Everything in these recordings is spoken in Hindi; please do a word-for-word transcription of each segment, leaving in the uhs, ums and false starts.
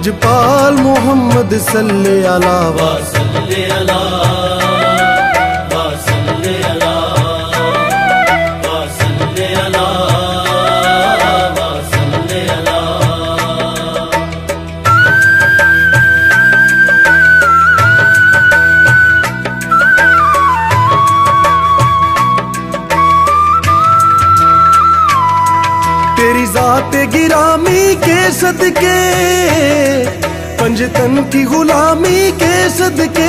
लजपाल मोहम्मद सल्ले अला व सल्ले अला व सल्ले अला व सल्ले अला व सल्ले अला। तेरी ज़ाते गिरामी के सदके, पंजतन की गुलामी के सदके,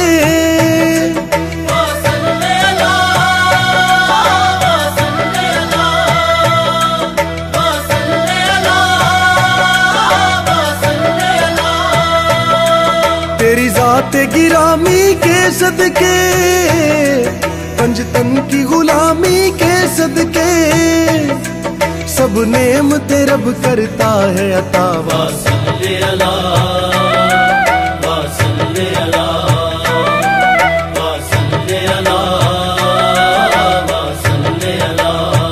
तेरी ज़ाते गिरामी के सदके, पंजतन की गुलामी के सदके, सब नेमते रब करता है अता। व सल्ले अला व सल्ले अला व सल्ले अला व सल्ले अला।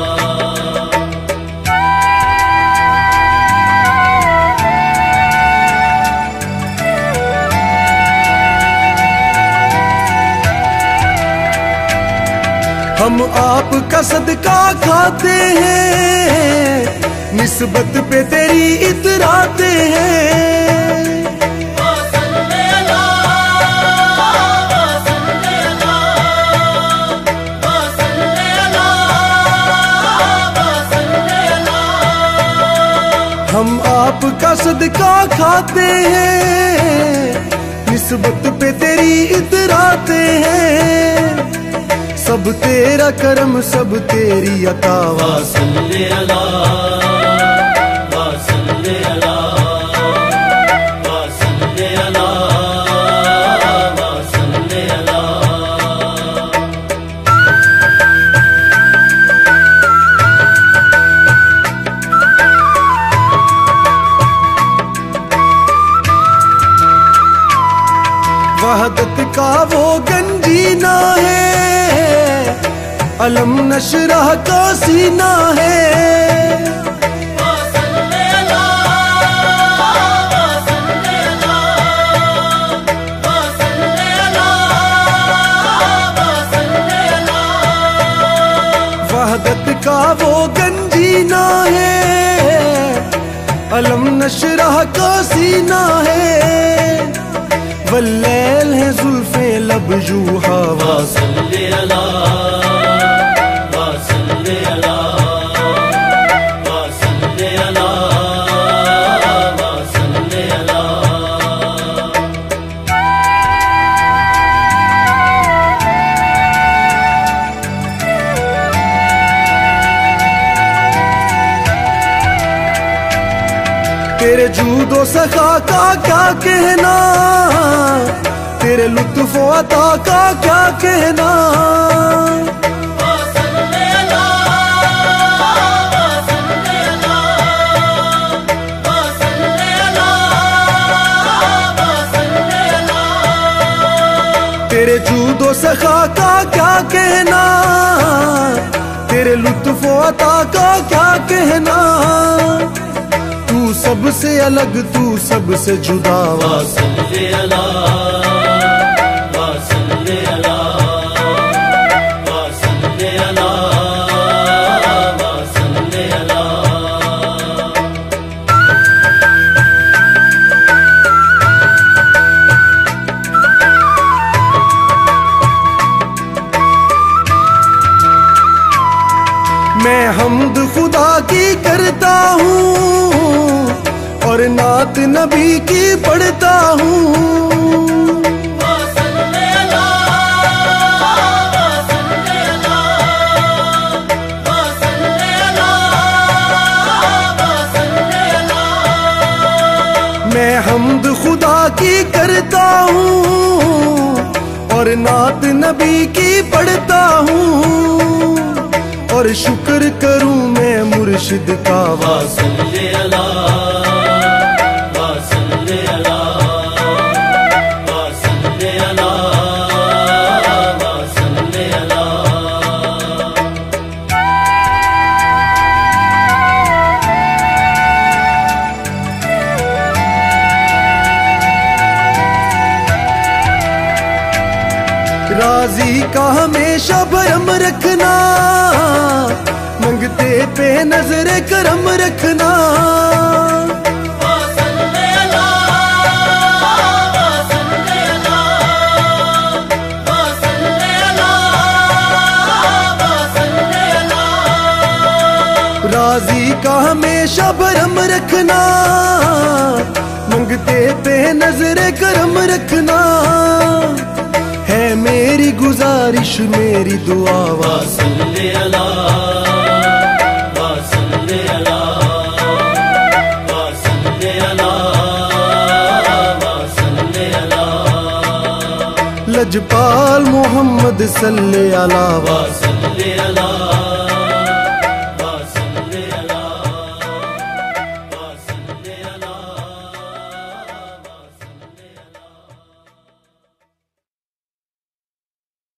हम आपका सदका खाते हैं, निस्बत पे तेरी इतराते हैं। हम आपका सदका खाते हैं, निस्बत पे तेरी इतराते हैं। सब तेरा करम सब तेरी अता। व सल्ले अला व सल्ले अला व सल्ले अला व सल्ले अला। वहदत का वो गंजीना है, अलम नशरह का सीना है। वहदत का वो गंजीना है, अलम नशरह का सीना है। वल्लैल है जुल्फे लब जूहा। व सल्ले अला व सल्ले अला व सल्ले अला व सल्ले अला। तेरे जूदो सखा का क्या कहना, तेरे लुत्फ़ अता का क्या कहना। तेरे जूदो सखा का क्या कहना, तेरे लुत्फ़ अता का क्या कहना। तू सबसे अलग तू सबसे जुदा। व सल्ले अला व सल्ले अला व सल्ले अला व सल्ले अला। मैं हम्द खुदा की करता हूँ और नात नबी की पढ़ता हूँ। मैं हम्द खुदा की करता हूँ और नात नबी की पढ़ता हूँ। और शुक्र करूँ मैं मुर्शिद का। व सल्ले अला व सल्ले अला व सल्ले अला व सल्ले अला। का हमेशा भरम रखना, मंगते पे नजर करम रखना। राजी का हमेशा भरम रखना, मंगते पे नजर करम रखना। है मेरी गुजारिश मेरी दुआ वा सल्ले अला, वा सल्ले अला, वा सल्ले अला, वा सल्ले अला। लजपाल मोहम्मद सल्ले अला वा सल्ले अला।